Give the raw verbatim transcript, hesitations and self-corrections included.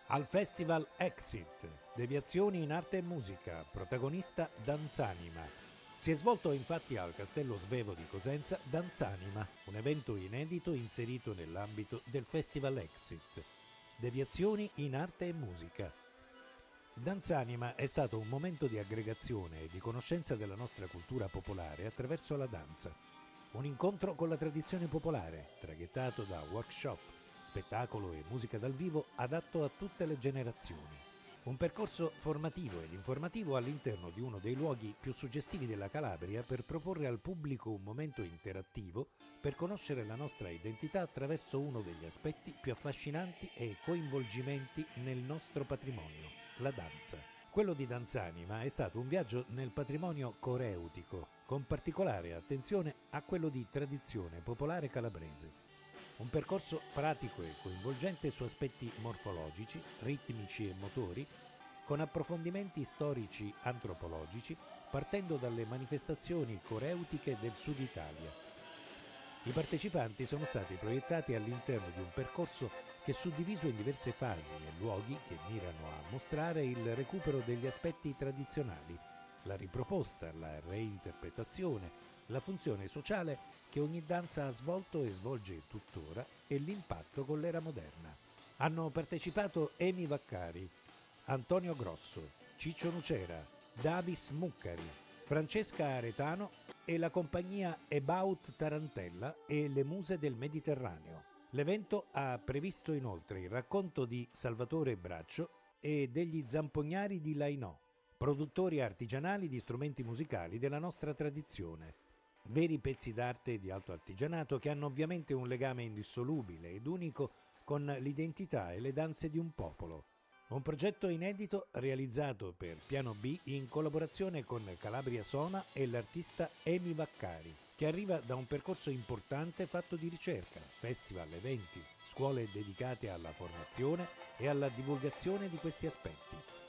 Al Festival Exit, Deviazioni in arte e musica, protagonista Danzanima. Si è svolto infatti al Castello Svevo di Cosenza Danzanima, un evento inedito inserito nell'ambito del Festival Exit, Deviazioni in arte e musica. Danzanima è stato un momento di aggregazione e di conoscenza della nostra cultura popolare attraverso la danza. Un incontro con la tradizione popolare, traghettato da workshop, spettacolo e musica dal vivo adatto a tutte le generazioni. Un percorso formativo ed informativo all'interno di uno dei luoghi più suggestivi della Calabria per proporre al pubblico un momento interattivo per conoscere la nostra identità attraverso uno degli aspetti più affascinanti e coinvolgimenti nel nostro patrimonio, la danza. Quello di Danzanima è stato un viaggio nel patrimonio coreutico, con particolare attenzione a quello di tradizione popolare calabrese. Un percorso pratico e coinvolgente su aspetti morfologici, ritmici e motori, con approfondimenti storici antropologici, partendo dalle manifestazioni coreutiche del Sud Italia. I partecipanti sono stati proiettati all'interno di un percorso che è suddiviso in diverse fasi e luoghi che mirano a mostrare il recupero degli aspetti tradizionali, la riproposta, la reinterpretazione, la funzione sociale che ogni danza ha svolto e svolge tuttora e l'impatto con l'era moderna. Hanno partecipato Emi Vaccari, Antonio Grosso, Ciccio Nucera, Davis Muccari, Francesca Aretano e la compagnia About Tarantella e le Muse del Mediterraneo. L'evento ha previsto inoltre il racconto di Salvatore Braccio e degli Zampognari di Lainò, produttori artigianali di strumenti musicali della nostra tradizione. Veri pezzi d'arte di alto artigianato che hanno ovviamente un legame indissolubile ed unico con l'identità e le danze di un popolo. Un progetto inedito realizzato per Piano B in collaborazione con Calabria Sona e l'artista Emi Vaccari, che arriva da un percorso importante fatto di ricerca, festival, eventi, scuole dedicate alla formazione e alla divulgazione di questi aspetti.